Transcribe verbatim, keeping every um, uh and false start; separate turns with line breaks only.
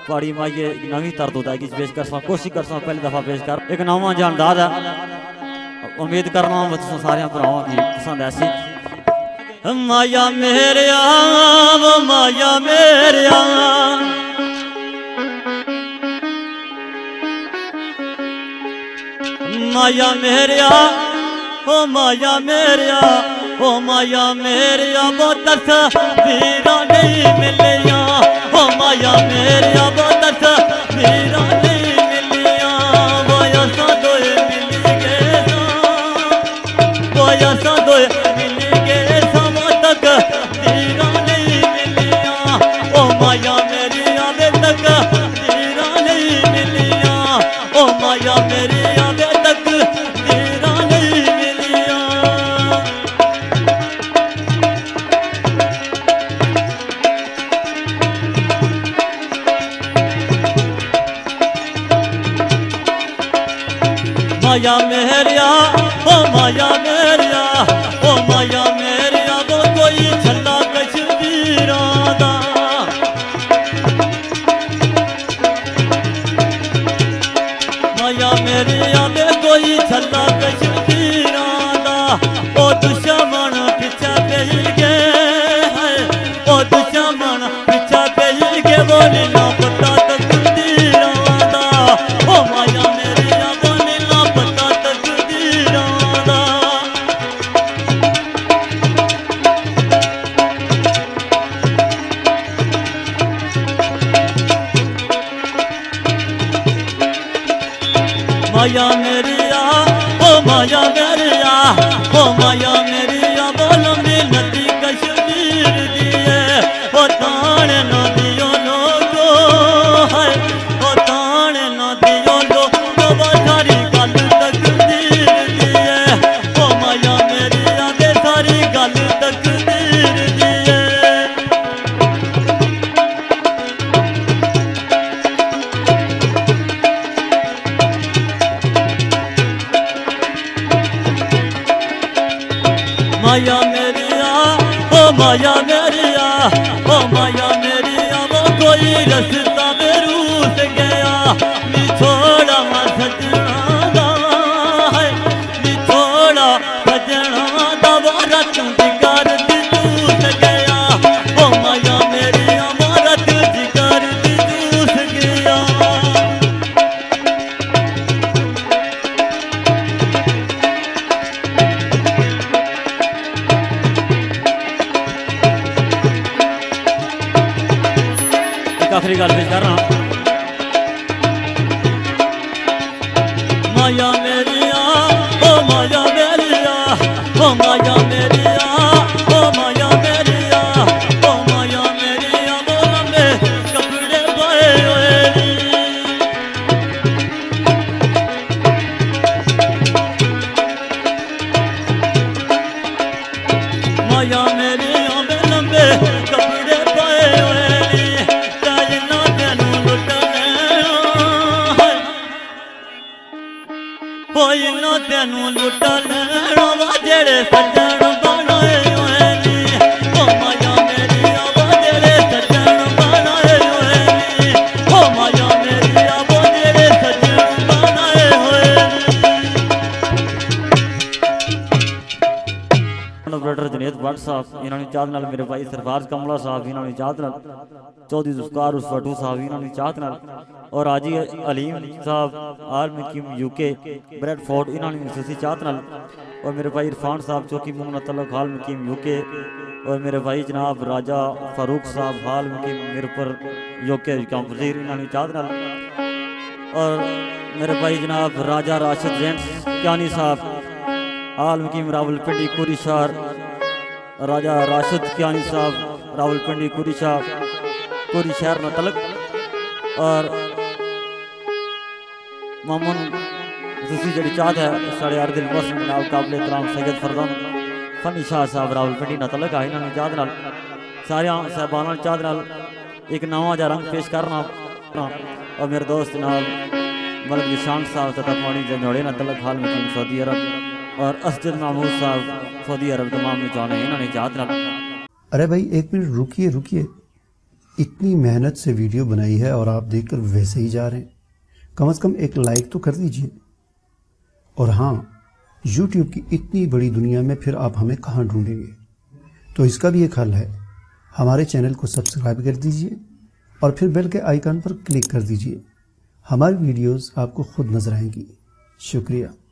पहाड़ी माइए नवी तरतूत है पेश कर कोशिश कर पहली दफा पेश कर एक नवा जानदाद है उम्मीद करना सारे भरावां की पसंद ऐसी माया मेरे वो माया मेरे माया मेरे ओ माया मेरे ओ माया मेरे वो तस्वीरां नहीं मिलिया ओ माया मेरे वो तस्वीरां नहीं मिलिया वो असां दोए मिल गए वो असां दोए मिल गए समा तक तस्वीरां नहीं मिलिया ओ माया मेरे आवे तक तस्वीरां नहीं मिलिया ओ माया मेरे आवे तक तस्वीरां नहीं मिलिया माया मेरिया ओ माया मेरिया ओ माया मेरिया वो कोई छल्ला कश्मीरां दा माया मेरिया वे कोई छल्ला कश्मीरां दा ओ दुश्मन पीछे पई गए है ओ दुश्मन पीछे पई गए वो नीला पता तकदीरां दा ओ माया मेरिया वो नीला पता तकदीरां दा माया मेरिया ओ माया मेरिया ओ माया मेरिया वो लंबी नदी कश्मीर दी है ओ ताने नदियों लोगो है ओ ताने नदियों लोगो वो सारी गल तकदीर दी है ओ माया मेरिया वे सारी गल तकदीर दी है माया मेरिया ओ माया मेरिया ओ माया मेरिया वो कोई रस्ता बेरूस गया नी छोड़ा सजना दा है नी छोड़ा सजना दा वो रत जिगर दी दूस गया ओ माया मेरिया वो रत जिगर दी दूस गया आखिरी गल पेश कर रहा माया मेरिया ओ माया मेरिया ओ माया मेरिया ओ माया मेरिया ओ माया मेरिया वो लंबे कपड़े पाए हुए माया मेरिया वे लंबे कपड़े पाए हुए कोई ना तेनू लुटा लेना वा जेड़े सज्जन बनाए हुए नी ओ माया मेरिया वो जेड़े सज्जन बनाए हुए नी ओ माया मेरिया वो जेड़े सज्जन बनाए हुए नी ऑपरेटर जनेत भट्ट साहब इन्होंने चाहत नाल मेरे भाई सरफराज कमला साहब इन्होंने चाहत नाल चौधरी जुल्फकार उस फटू साहब इन्होंने चाहत नाल और हाजी अलीम साहब आल मकीम यूके ब्रेडफोर्ड इन्होंने मिससी चाहत नाल और मेरे भाई इरफान साहब चौकी मुमना तलक हाल मकीम यूके और मेरे भाई जनाब राजा फारूक साहब हाल मकीम मिरपुर यूके वजीर इन्होंने चाहत नाल और मेरे भाई जनाब राजा राशिद जेम्स क्यानी साहब हाल मकीम रावलपिंडी कुरी शहर राजा राशिद क्यानी साहब रावलपिंडी कुरी शहर कुरी शहर न तलक और मामून दूसरी जड़ी चाहत है साढ़े आठ दिल पसंद जनाब काबिल एहतराम सैयद फरदान फनी शाह साहब रावलपिंडी न तलक है इन्होंने चाहत नाल सारे साहबाना चाहत नाल एक नवा जा रंग पेश करना और मेरे दोस्त जनाब मलिक निशान साहब तथा पानी जंजोड़े न तलक हाल मकीम सऊदी अरब और असद महमूद साहब सऊदी अरब तमाम में जाने इन्होंने चाहत नाल।
अरे भाई एक मिनट रुकिए रुकिए इतनी मेहनत से वीडियो बनाई है और आप देखकर वैसे ही जा रहे हैं। कम से कम एक लाइक तो कर दीजिए। और हाँ, यूट्यूब की इतनी बड़ी दुनिया में फिर आप हमें कहाँ ढूंढेंगे, तो इसका भी एक हल है। हमारे चैनल को सब्सक्राइब कर दीजिए और फिर बेल के आइकन पर क्लिक कर दीजिए। हमारी वीडियोस आपको खुद नजर आएंगी। शुक्रिया।